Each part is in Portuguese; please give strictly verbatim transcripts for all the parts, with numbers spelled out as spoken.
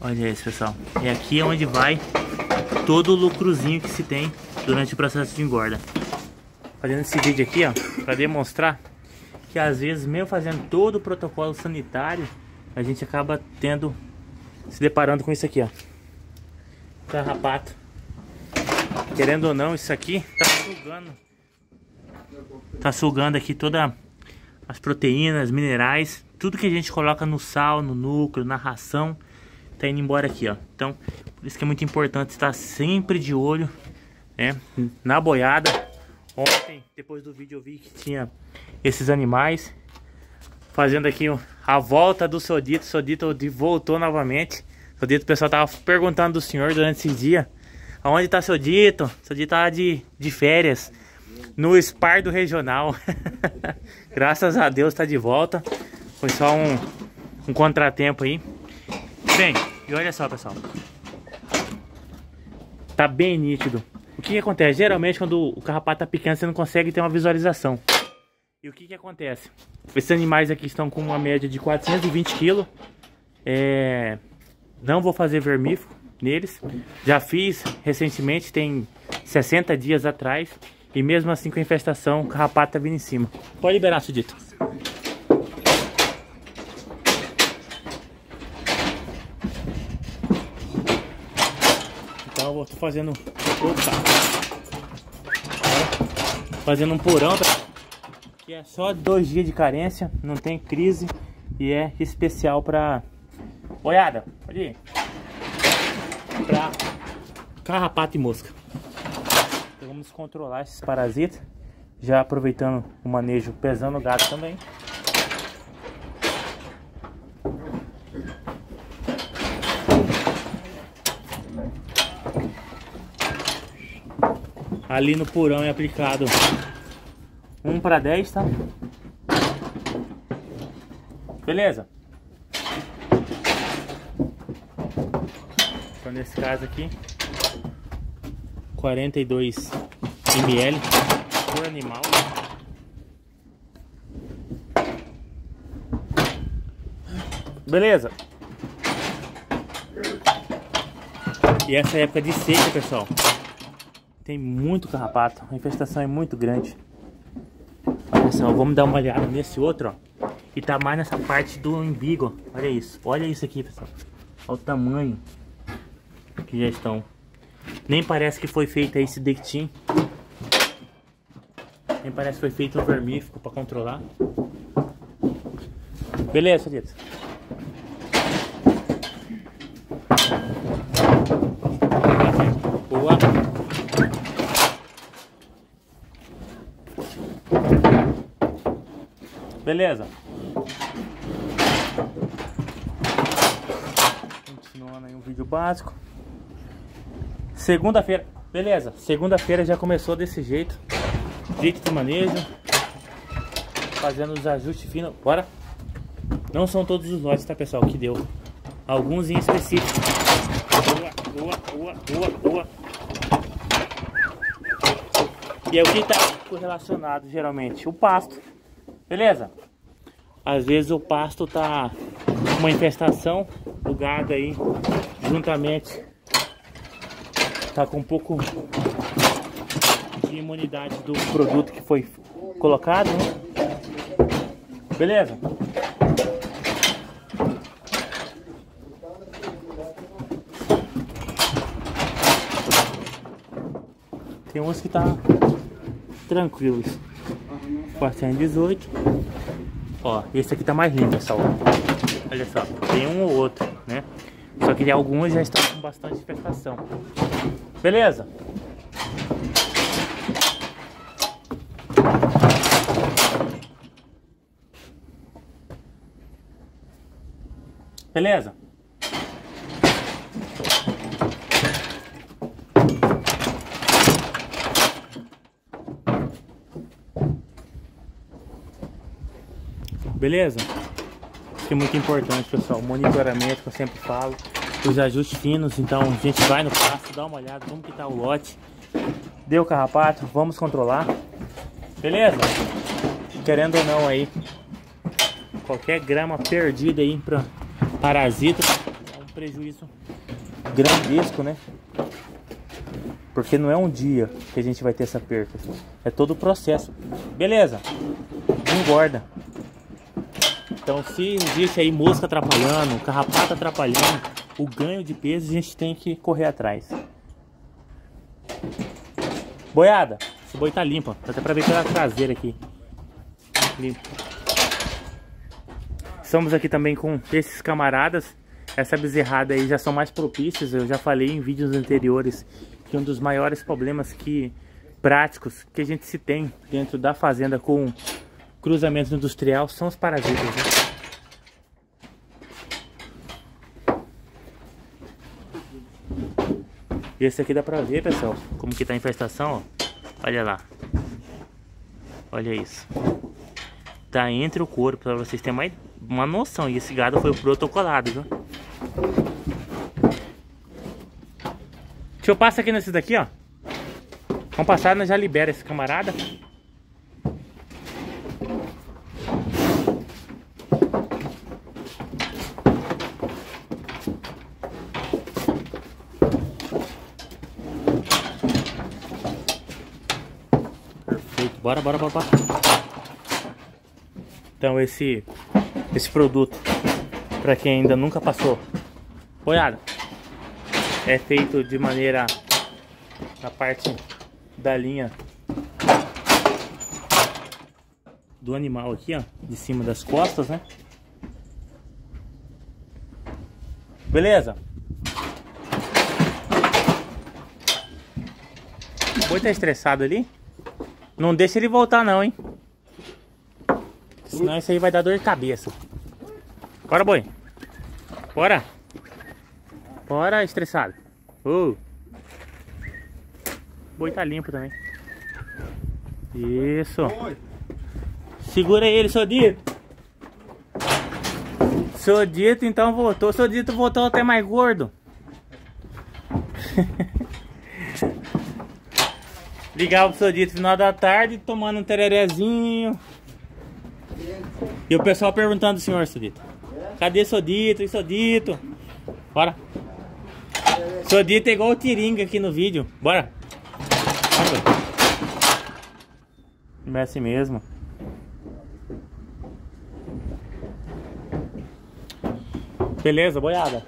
Olha isso, pessoal. É aqui onde vai todo o lucrozinho que se tem durante o processo de engorda. Fazendo esse vídeo aqui, ó, para demonstrar que às vezes, mesmo fazendo todo o protocolo sanitário, a gente acaba tendo, se deparando com isso aqui, ó, carrapato. Querendo ou não, isso aqui tá sugando, tá sugando aqui todas as proteínas, minerais, tudo que a gente coloca no sal, no núcleo, na ração, tá indo embora aqui, ó. Então, por isso que é muito importante estar sempre de olho, né, na boiada. Ontem, depois do vídeo, eu vi que tinha esses animais fazendo aqui a volta do Sodito. O Sodito voltou novamente. O Sodito, o pessoal tava perguntando do senhor durante esse dia: aonde tá Sodito? Sodito tá de, de férias no Espardo Regional. Graças a Deus tá de volta. Foi só um, um contratempo aí. Bem, e olha só, pessoal, tá bem nítido. O que que acontece? Geralmente quando o carrapato tá pequeno, você não consegue ter uma visualização. E o que que acontece? Esses animais aqui estão com uma média de quatrocentos e vinte quilos. É... Não vou fazer vermífugo neles. Já fiz recentemente, tem sessenta dias atrás. E mesmo assim, com a infestação, o carrapato tá vindo em cima. Pode liberar, Sodito. Então eu vou fazendo... Opa. Fazendo um porão, que é só dois dias de carência, não tem crise e é especial para boiada, pode ir, para carrapato e mosca. Então vamos controlar esses parasitas, já aproveitando o manejo, pesando o gado também. Ali no porão é aplicado um para dez, tá? Beleza? Então nesse caso aqui, quarenta e dois mililitros por animal. Beleza? E essa época de seca, pessoal, tem muito carrapato, a infestação é muito grande. Olha só, vamos dar uma olhada nesse outro, ó. E tá mais nessa parte do umbigo. Olha isso, olha isso aqui, pessoal. Olha o tamanho que já estão. Nem parece que foi feito esse dectim. Nem parece que foi feito um vermífugo para controlar. Beleza, Sodito. Boa. Beleza. Continuando aí um vídeo básico. Segunda-feira. Beleza. Segunda-feira já começou desse jeito. Jeito de manejo. Fazendo os ajustes finos. Bora. Não são todos os lotes, tá, pessoal, que deu. Alguns em específico. Boa, boa, boa, boa, boa. E é o que está correlacionado geralmente? O pasto. Beleza? Às vezes o pasto tá com uma infestação, o gado aí juntamente tá com um pouco de imunidade do produto que foi colocado, né? Beleza? Tem uns que tá tranquilos. quatrocentos e dezoito. Ó, esse aqui tá mais limpo, pessoal. Olha só, tem um ou outro, né? Só que alguns já estão com bastante infestação. Beleza? Beleza? Beleza? Isso é muito importante, pessoal. O monitoramento que eu sempre falo. Os ajustes finos. Então a gente vai no pasto, dá uma olhada como que tá o lote. Deu carrapato, vamos controlar. Beleza? Querendo ou não aí, qualquer grama perdida aí para parasita é um prejuízo grandesco, né? Porque não é um dia que a gente vai ter essa perca. É todo o processo. Beleza. Engorda. Então se existe aí mosca atrapalhando, carrapato atrapalhando o ganho de peso, a gente tem que correr atrás. Boiada, esse boi tá limpo, ó. Dá até pra ver pela traseira aqui. Limpo. Estamos aqui também com esses camaradas. Essa bezerrada aí já são mais propícias. Eu já falei em vídeos anteriores que um dos maiores problemas que, práticos que a gente se tem dentro da fazenda com cruzamento industrial são os parasitas, né? Esse aqui dá pra ver, pessoal, como que tá a infestação, ó. Olha lá. Olha isso. Tá entre o couro, pra vocês terem uma, uma noção. E esse gado foi protocolado, viu? Deixa eu passar aqui nesse daqui, ó. Vamos passar, nós já libera esse camarada. Perfeito, bora, bora, bora, bora. Então esse, esse produto, pra quem ainda nunca passou, boiada, é feito de maneira, na parte da linha do animal aqui, ó, de cima das costas, né? Beleza? O boi tá estressado ali. Não deixa ele voltar não, hein? Senão isso aí vai dar dor de cabeça. Bora, boi. Bora. Bora, estressado. Uh. O boi tá limpo também. Isso. Segura ele, seu dito. Seu dito então voltou. Seu dito voltou até mais gordo. Ligava pro seu dito no final da tarde, tomando um tererezinho. E o pessoal perguntando do senhor, seu dito. Cadê seu dito? E seu dito? Bora. Seu dito é igual o Tiringa aqui no vídeo. Bora. Não é assim mesmo. Beleza, boiada.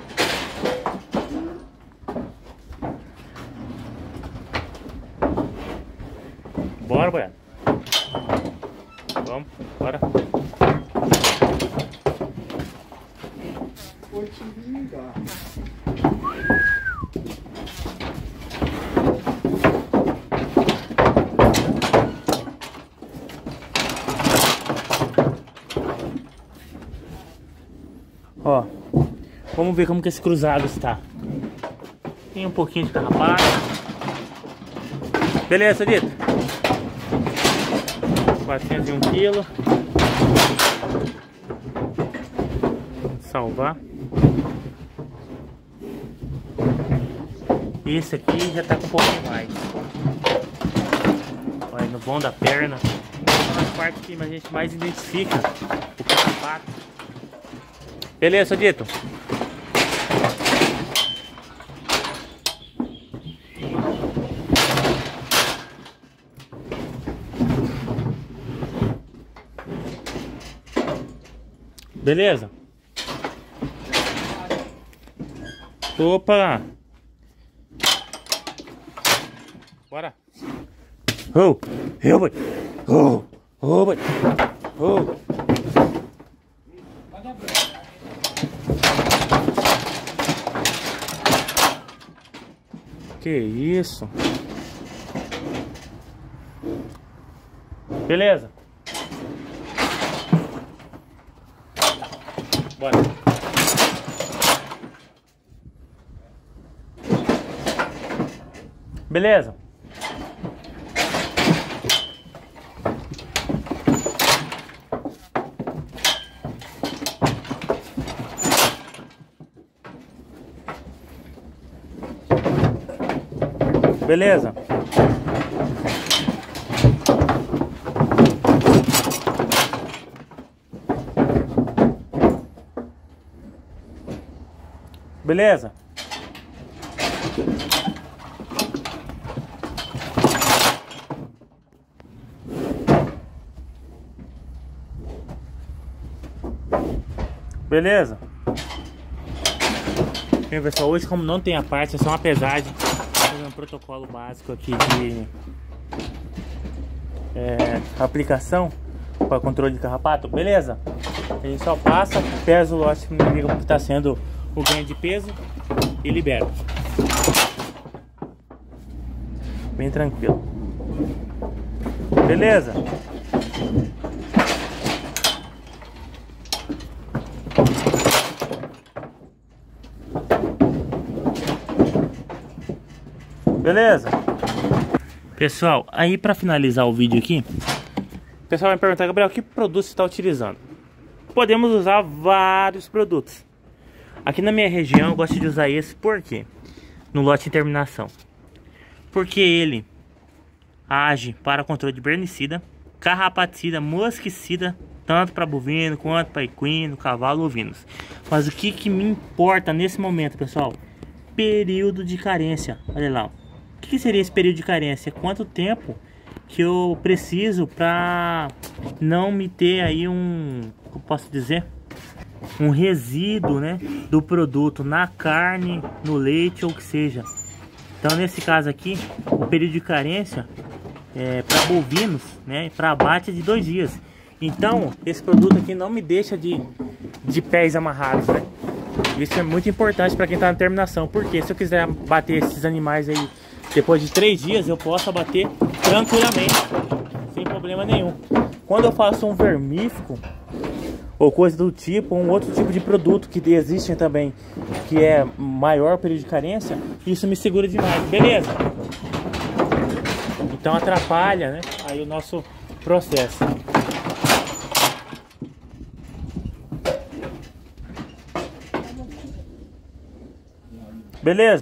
Bora, boiada. Vamos, bora. Ó, vamos ver como que esse cruzado está. Tem um pouquinho de carrapato. Beleza, dito. quatrocentos e um quilos. Salvar. Esse aqui já tá com um pouco mais. Olha, no bom da perna. Uma das partes que a gente mais identifica o carrapato. Beleza, dito. Beleza? Opa! Bora! Oh! Eu vou! Oh! Oh! Oh! Que isso? Beleza? Bora. Beleza? Beleza? Beleza? Beleza? Bem, pessoal, hoje como não tem a parte, é só uma pesagem, fazer um protocolo básico aqui de é, aplicação para controle de carrapato, beleza? A gente só passa, pesa o lote, verifica como está sendo o ganho de peso e libera. Bem tranquilo. Beleza? Beleza? Pessoal, aí para finalizar o vídeo aqui, o pessoal vai me perguntar: Gabriel, que produto você está utilizando? Podemos usar vários produtos. Aqui na minha região eu gosto de usar esse, por quê? No lote de terminação. Porque ele age para controle de bernicida, carrapaticida, mosquicida, tanto para bovino quanto para equino, cavalo, ovinos. Mas o que, que me importa nesse momento, pessoal? Período de carência. Olha lá, ó. O que seria esse período de carência? Quanto tempo que eu preciso para não me ter aí um, eu posso dizer, um resíduo, né, do produto na carne, no leite ou o que seja. Então nesse caso aqui, o período de carência é, para bovinos, né, para abate é de dois dias. Então esse produto aqui não me deixa de, de pés amarrados, né? Isso é muito importante para quem está na terminação, porque se eu quiser bater esses animais aí depois de três dias, eu posso abater tranquilamente, sem problema nenhum. Quando eu faço um vermífugo ou coisa do tipo, um outro tipo de produto que existem também, que é maior período de carência, isso me segura demais, beleza? Então atrapalha, né, aí o nosso processo. Beleza?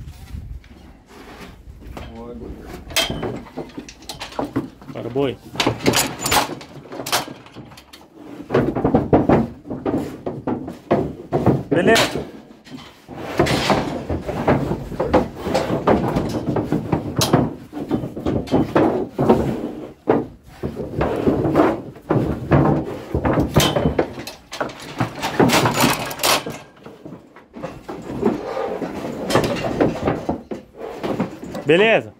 Bora, boi. Beleza? Beleza?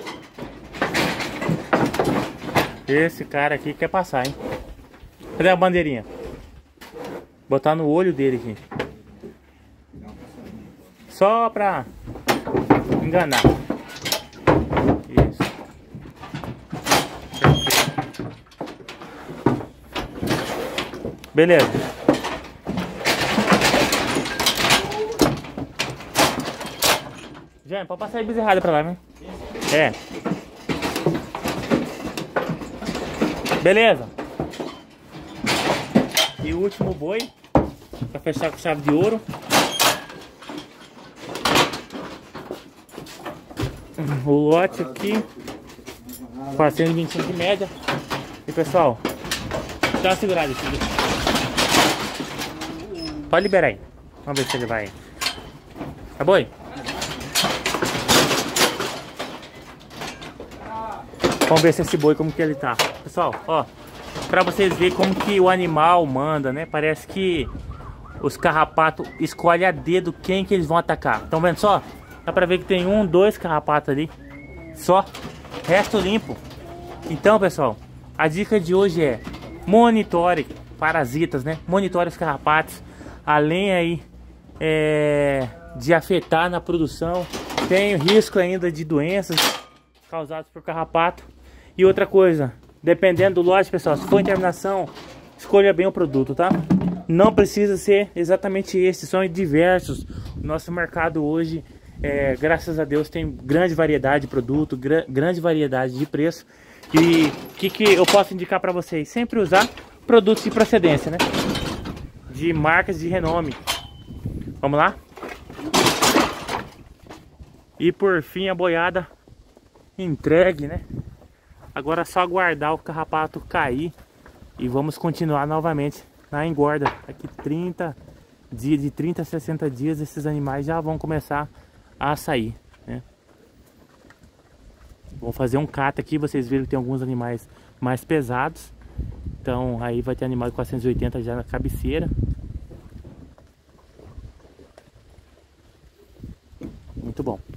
Esse cara aqui quer passar, hein? Cadê a bandeirinha? Botar no olho dele aqui. Só pra enganar. Isso. Beleza. Já, pode passar aí bezerrada pra lá, né? É. Beleza. E o último boi, pra fechar com chave de ouro. O lote aqui, quatrocentos e vinte e cinco de média. E pessoal, dá uma segurada aqui. Pode liberar aí. Vamos ver se ele vai. Tá boi? Vamos ver se esse boi como que ele tá. Pessoal, ó, pra vocês verem como que o animal manda, né? Parece que os carrapatos escolhem a dedo quem que eles vão atacar. Estão vendo só? Dá pra ver que tem um, dois carrapatos ali. Só. Resto limpo. Então, pessoal, a dica de hoje é: monitore parasitas, né? Monitore os carrapatos. Além aí é, de afetar na produção, tem risco ainda de doenças causadas por carrapato. E outra coisa, dependendo do lote, pessoal, se for em terminação, escolha bem o produto, tá? Não precisa ser exatamente esse, são diversos. O nosso mercado hoje, é, graças a Deus, tem grande variedade de produto, gr grande variedade de preço. E o que, que eu posso indicar para vocês? Sempre usar produtos de procedência, né? De marcas de renome. Vamos lá? E por fim a boiada entregue, né? Agora é só aguardar o carrapato cair e vamos continuar novamente na engorda. Daqui trinta dias, de trinta a sessenta dias, esses animais já vão começar a sair, né? Vou fazer um cata aqui, vocês viram que tem alguns animais mais pesados. Então aí vai ter animal de quatrocentos e oitenta já na cabeceira. Muito bom.